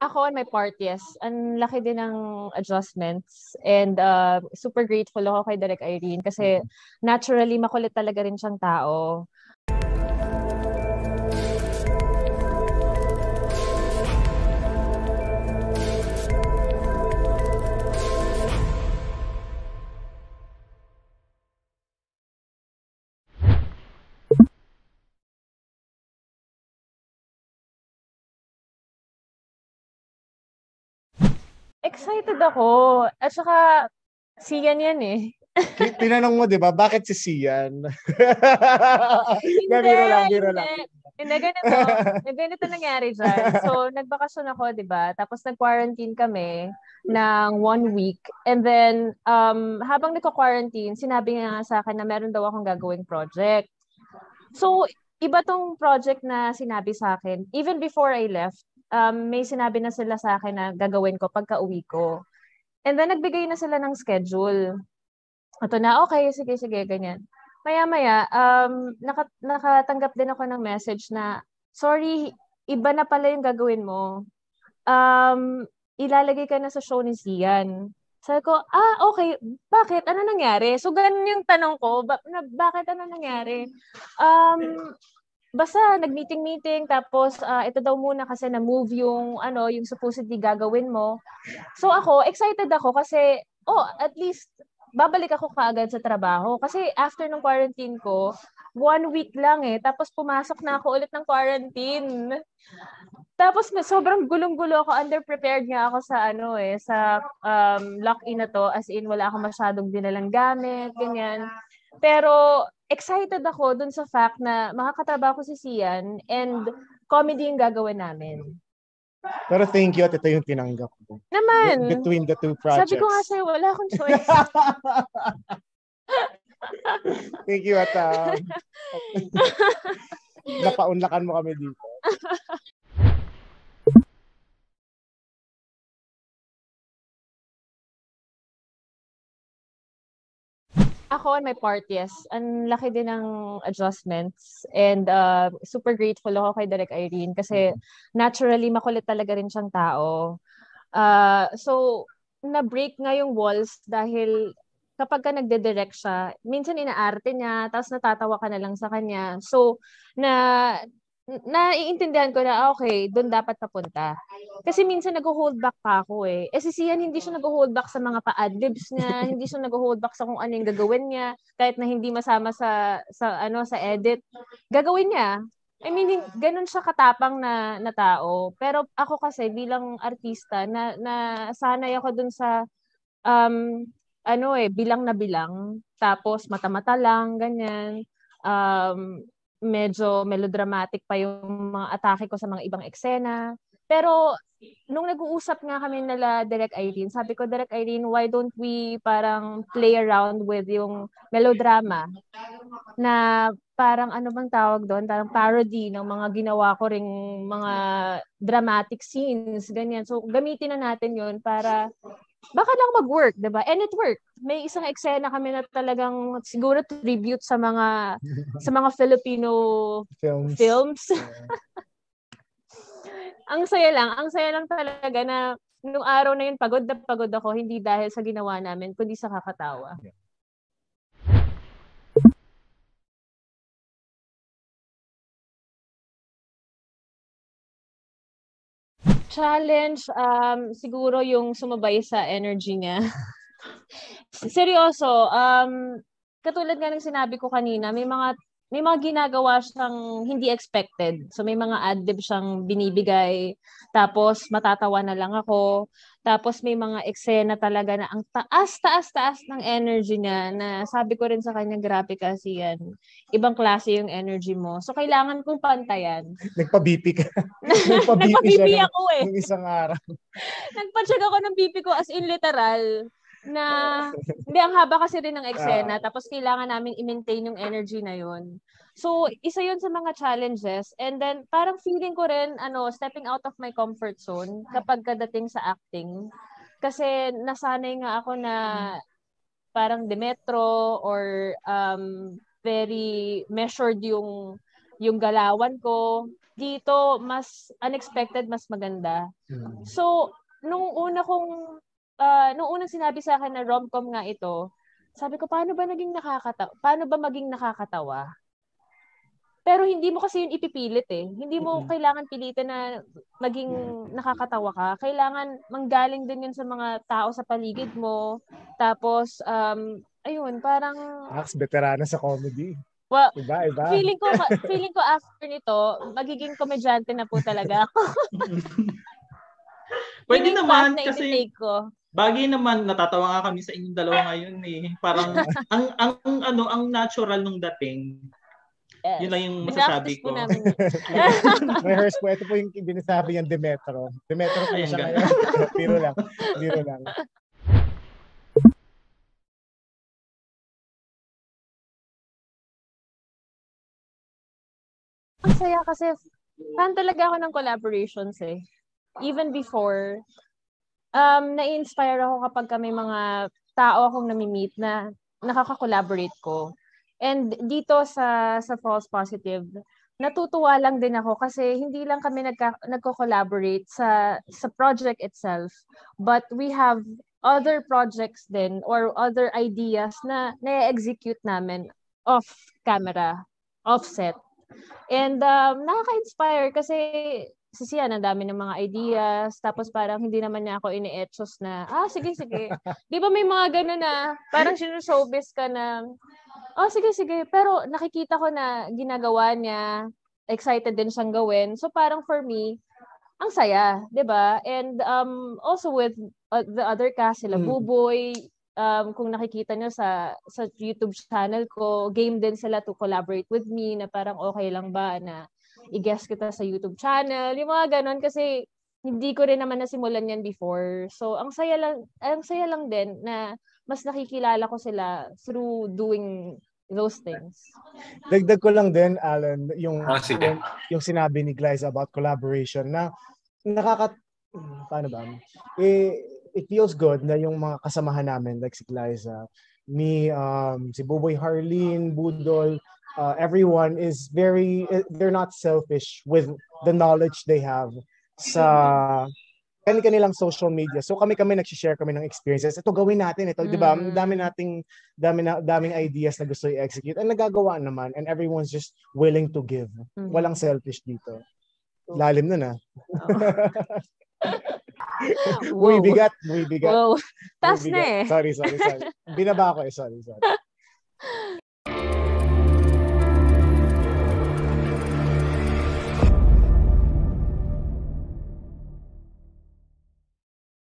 Ako on my part, yes. Ang laki din ng adjustments and super grateful ako kay Direk Irene kasi naturally makulit talaga rin siyang tao. Excited ako. At saka, Sian yan eh. Tinanong mo, di ba? Bakit si Sian? Hindi, biro lang. Hindi, ganito nangyari dyan. So, nagbakasyon ako, di ba? Tapos nag-quarantine kami ng 1 week. And then, habang nagko-quarantine, sinabi nga sa akin na meron daw akong gagawing project. So, iba tong project na sinabi sa akin. Even before I left, may sinabi na sila sa akin na gagawin ko pagka uwi ko. And then, nagbigay na sila ng schedule. Ito na, okay, sige, ganyan. Maya-maya, nakatanggap din ako ng message na, sorry, iba na pala yung gagawin mo. Ilalagay ka na sa show ni Sian. Sabi ko, okay, bakit? Ano nangyari? So, ganun yung tanong ko, bakit ano nangyari? Basta nag-meeting, tapos ito daw muna kasi na-move yung, yung supposedly gagawin mo. So ako, excited ako kasi, at least, babalik ako kaagad sa trabaho. Kasi after ng quarantine ko, 1 week lang eh. Tapos pumasok na ako ulit ng quarantine. Tapos sobrang gulong-gulo ako. Underprepared nga ako sa sa lock-in na to. As in, wala akong masyadong dinalang gamit, ganyan. Pero excited ako dun sa fact na makakatrabaho ko si Sian and comedy yung gagawin namin. Pero thank you at ito yung tinanggap ko. Naman. Between the two projects. Sabi ko nga sa'yo, wala akong choice. Thank you at napaunlakan mo kami dito. Ako on my part, yes. Ang laki din ng adjustments and super grateful ako kay Direk Irene kasi naturally makulit talaga rin siyang tao. So, na-break nga yung walls dahil kapag ka nagde-direct siya, minsan inaarte niya, tapos natatawa ka na lang sa kanya. So, naiintindihan ko na, okay, doon dapat papunta. Kasi minsan nag-hold back pa ako eh. Si Sian hindi siya nag-hold back sa mga pa-adlibs niya, hindi siya nag-hold back sa kung ano yung gagawin niya, kahit na hindi masama sa edit. Gagawin niya. I mean, ganun siya katapang na tao. Pero ako kasi bilang artista na sanay ako dun sa bilang na bilang, tapos mata-mata lang, ganyan. Medyo melodramatic pa yung mga atake ko sa mga ibang eksena. Pero nung nag-uusap nga kami nila Direk Irene, sabi ko, Direk Irene, why don't we parang play around with yung melodrama na parang ano bang tawag doon, parang parody ng mga ginawa ko ring mga dramatic scenes, ganyan. So, gamitin na natin yun para baka lang mag-work, diba? And it worked. May isang eksena kami na talagang siguro tribute sa mga Filipino films. Ang saya lang talaga na nung araw na yun pagod ako, hindi dahil sa ginawa namin, kundi sa kakatawa. Challenge, siguro yung sumabay sa energy niya. Seryoso, katulad nga ng sinabi ko kanina, may mga ginagawa siyang hindi expected. So may mga ad-lib siyang binibigay, tapos matatawa na lang ako. Tapos may mga eksena talaga na ang taas ng energy niya na sabi ko rin sa kanya, grabe kasi yan. Ibang klase yung energy mo. So kailangan kong pantayan. Nagpa-BP ka. Nagpa-BP ako eh. Nung isang araw. Nagpa-check ako ng BP ko as in literal na hindi, ang haba kasi rin ng eksena tapos kailangan namin i-maintain yung energy na yun. So, isa yun sa mga challenges and then parang feeling ko rin stepping out of my comfort zone kapag kadating sa acting. Kasi nasanay nga ako na parang Demetro or very measured yung galawan ko. dito mas unexpected, mas maganda. So, nung unang sinabi sa akin na rom-com nga ito, sabi ko, paano ba maging nakakatawa? Pero hindi mo kasi yun ipipilit eh. Hindi mo kailangan pilitin na maging nakakatawa ka. Kailangan manggaling din yun sa mga tao sa paligid mo. Tapos, ayun, parang... Veterana sa comedy. Well, Iba. feeling ko after nito, magiging komedyante na po talaga ako. Pwede naman na kasi ko. Bagay naman, natatawa nga kami sa inyong dalawa ngayon eh. Parang ang natural nung dating. Yes. Yun lang yung masasabi ko. Rehearse po. Ito po yung binasabi yung Demetro. Demetro po siya ngayon. Biro lang. Ang saya kasi fan talaga ako ng collaborations eh. Even before, na-inspire ako kapag may mga tao akong nami-meet na nakaka-collaborate ko. And dito sa False Positive, natutuwa lang din ako kasi hindi lang kami nagko-collaborate sa project itself, but we have other projects din or other ideas na na-execute namin off camera, offset. And nakaka-inspire kasi si Sian, ang dami ng mga ideas, tapos parang hindi naman niya ako ini-etchos na, sige. Di ba may mga gano'n na parang sinusowbiz ka na, sige. Pero nakikita ko na ginagawa niya, excited din siyang gawin. So parang for me, ang saya, 'di ba? And also with the other cast, sila Buboy, kung nakikita niyo sa YouTube channel ko, game din sila to collaborate with me na parang okay lang ba na i-guest kita sa YouTube channel. Yung mga ganon kasi hindi ko rin naman nasimulan yan before. So ang saya lang din na mas nakikilala ko sila through doing those things. Dagdag ko lang din, Alan, yung sinabi ni Glyza about collaboration na paano ba? It feels good na yung mga kasamahan namin like si Glyza, me, si Buboy Harleen, Budol, everyone is they're not selfish with the knowledge they have sa kanilang social media. So kami nag-share kami ng experiences. Ito gawin natin ito, 'di ba? Daming ideas na gusto i-execute. And nagagawa naman and everyone's just willing to give. Walang selfish dito. Lalim na. Muy bigat. Wow. Tas na eh. Sorry. Binaba ko sorry.